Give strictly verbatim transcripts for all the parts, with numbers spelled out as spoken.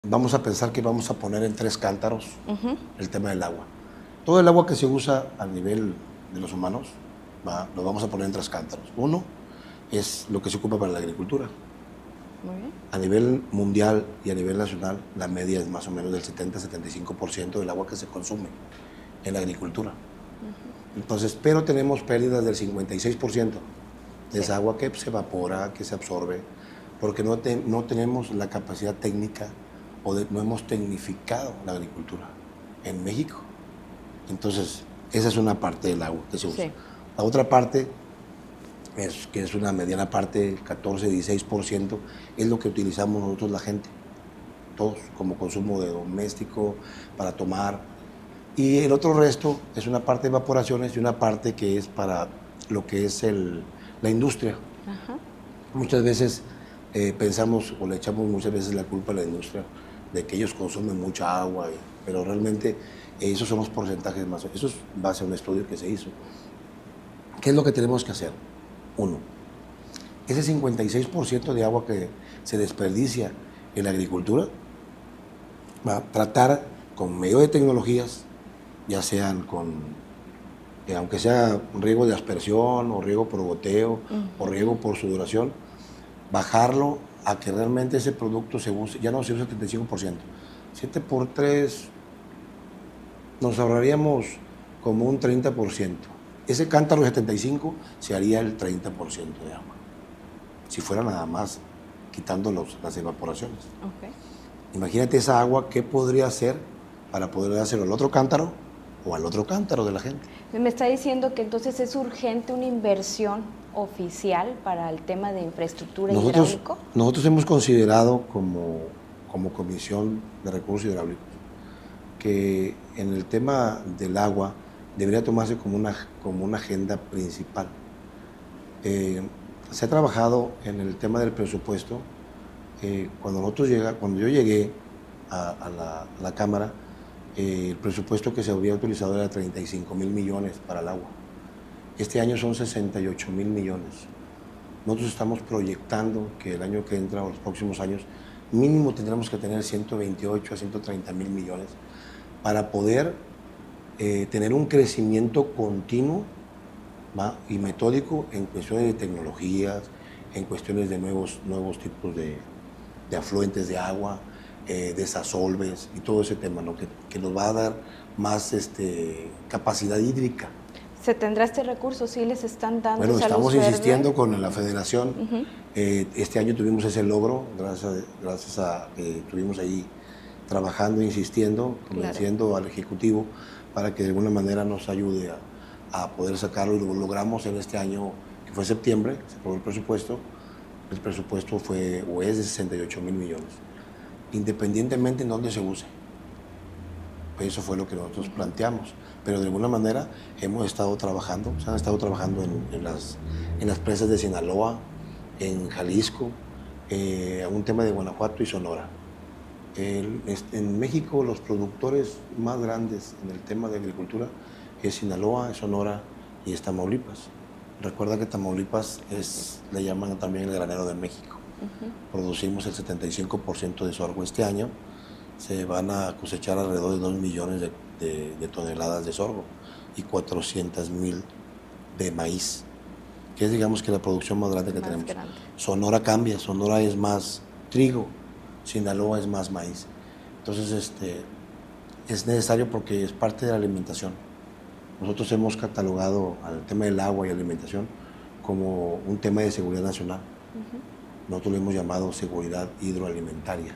Vamos a pensar que vamos a poner en tres cántaros Ujú. el tema del agua. Todo el agua que se usa a nivel de los humanos, ¿va? Lo vamos a poner en tres cántaros. Uno es lo que se ocupa para la agricultura. Muy bien. A nivel mundial y a nivel nacional, la media es más o menos del setenta a setenta y cinco por ciento del agua que se consume en la agricultura. Ujú. Entonces, pero tenemos pérdidas del cincuenta y seis por ciento de Sí. esa agua que se evapora, que se absorbe, porque no, te, no tenemos la capacidad técnica o de, no hemos tecnificado la agricultura en México. Entonces, esa es una parte del agua que se usa. Sí. La otra parte, es, que es una mediana parte, catorce, dieciséis por ciento, es lo que utilizamos nosotros la gente, todos, como consumo de doméstico, para tomar. Y el otro resto es una parte de evaporaciones y una parte que es para lo que es el, la industria. Ajá. Muchas veces eh, pensamos o le echamos muchas veces la culpa a la industria de que ellos consumen mucha agua, y, pero realmente eh, esos son los porcentajes más. Eso es base a un estudio que se hizo. ¿Qué es lo que tenemos que hacer? Uno, ese cincuenta y seis por ciento de agua que se desperdicia en la agricultura, va a tratar con medio de tecnologías, ya sean con, eh, aunque sea riego de aspersión o riego por goteo Uh-huh. o riego por sudoración, bajarlo a que realmente ese producto se use, ya no se usa el setenta y cinco por ciento. siete por tres, nos ahorraríamos como un treinta por ciento. Ese cántaro de setenta y cinco se haría el treinta por ciento de agua, si fuera nada más quitando los, las evaporaciones. Okay. Imagínate esa agua, ¿qué podría hacer para poder dárselo al otro cántaro o al otro cántaro de la gente? Me está diciendo que entonces es urgente una inversión oficial para el tema de infraestructura Nosotros, hidráulico. nosotros hemos considerado como, como Comisión de Recursos Hidráulicos que en el tema del agua debería tomarse como una, como una agenda principal. Eh, se ha trabajado en el tema del presupuesto. Eh, cuando, nosotros llega, cuando yo llegué a, a, la, a la Cámara, eh, el presupuesto que se había utilizado era treinta y cinco mil millones para el agua. Este año son sesenta y ocho mil millones. Nosotros estamos proyectando que el año que entra o los próximos años mínimo tendremos que tener ciento veintiocho a ciento treinta mil millones para poder eh, tener un crecimiento continuo, ¿va? Y metódico en cuestiones de tecnologías, en cuestiones de nuevos, nuevos tipos de, de afluentes de agua, eh, desasolves y todo ese tema, ¿no? que, que nos va a dar más este, capacidad hídrica. ¿Se tendrá este recurso? ¿Sí les están dando Bueno, esa estamos luz insistiendo verde? con la federación. Uh-huh. Eh, este año tuvimos ese logro, gracias a, gracias a que estuvimos ahí trabajando, insistiendo, convenciendo claro. al Ejecutivo para que de alguna manera nos ayude a, a poder sacarlo, y lo logramos en este año, que fue septiembre, se aprobó el presupuesto. El presupuesto fue o es de sesenta y ocho mil millones, independientemente en dónde se use. Pues eso fue lo que nosotros uh-huh. planteamos, pero de alguna manera hemos estado trabajando, se han estado trabajando en, en, las, en las presas de Sinaloa, en Jalisco, eh, un tema de Guanajuato y Sonora. El, en México los productores más grandes en el tema de agricultura es Sinaloa, es Sonora y es Tamaulipas. Recuerda que Tamaulipas es, le llaman también el granero de México. Uh-huh. Producimos el setenta y cinco por ciento de sorgo este año. Se van a cosechar alrededor de dos millones de, de, de toneladas de sorgo y cuatrocientos mil de maíz, que es, digamos, que la producción más grande que más tenemos. Grande. Sonora cambia, Sonora es más trigo, Sinaloa es más maíz. Entonces, este, es necesario porque es parte de la alimentación. Nosotros hemos catalogado al tema del agua y alimentación como un tema de seguridad nacional. Uh-huh. Nosotros lo hemos llamado seguridad hidroalimentaria.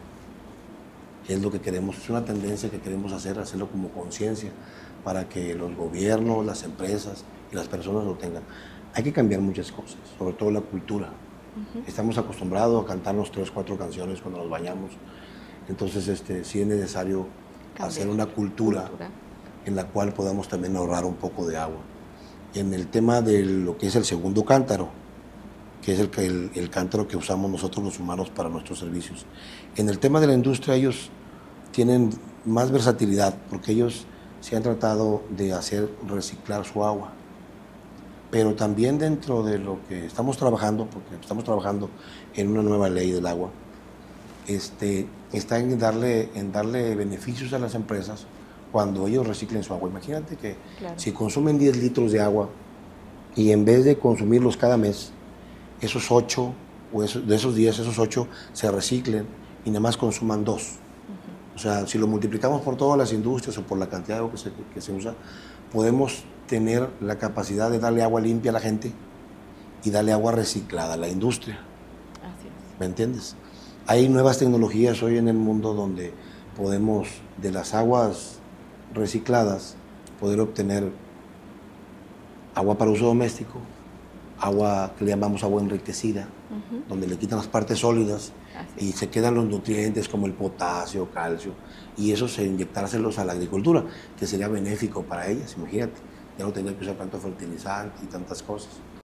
Es lo que queremos, es una tendencia que queremos hacer, hacerlo como conciencia, para que los gobiernos, las empresas y las personas lo tengan. Hay que cambiar muchas cosas, sobre todo la cultura. Uh-huh. Estamos acostumbrados a cantarnos tres, cuatro canciones cuando nos bañamos. Entonces, este, sí es necesario cambiar. Hacer una cultura, cultura en la cual podamos también ahorrar un poco de agua. En el tema de lo que es el segundo cántaro, que es el, el, el cántaro que usamos nosotros los humanos para nuestros servicios. En el tema de la industria ellos tienen más versatilidad porque ellos se han tratado de hacer reciclar su agua. Pero también dentro de lo que estamos trabajando, porque estamos trabajando en una nueva ley del agua, este, está en darle, en darle beneficios a las empresas cuando ellos reciclen su agua. Imagínate que claro. si consumen diez litros de agua y en vez de consumirlos cada mes, esos ocho, o esos, de esos diez, esos ocho se reciclen y nada más consuman dos. Uh-huh. O sea, si lo multiplicamos por todas las industrias o por la cantidad de agua que se, que se usa, podemos tener la capacidad de darle agua limpia a la gente y darle agua reciclada a la industria. Así es. ¿Me entiendes? Hay nuevas tecnologías hoy en el mundo donde podemos, de las aguas recicladas, poder obtener agua para uso doméstico, agua que le llamamos agua enriquecida, uh-huh. donde le quitan las partes sólidas Así y es. se quedan los nutrientes como el potasio, calcio, y eso se inyectárselos a la agricultura, que sería benéfico para ellas, imagínate, ya no tendría que usar tanto fertilizante y tantas cosas.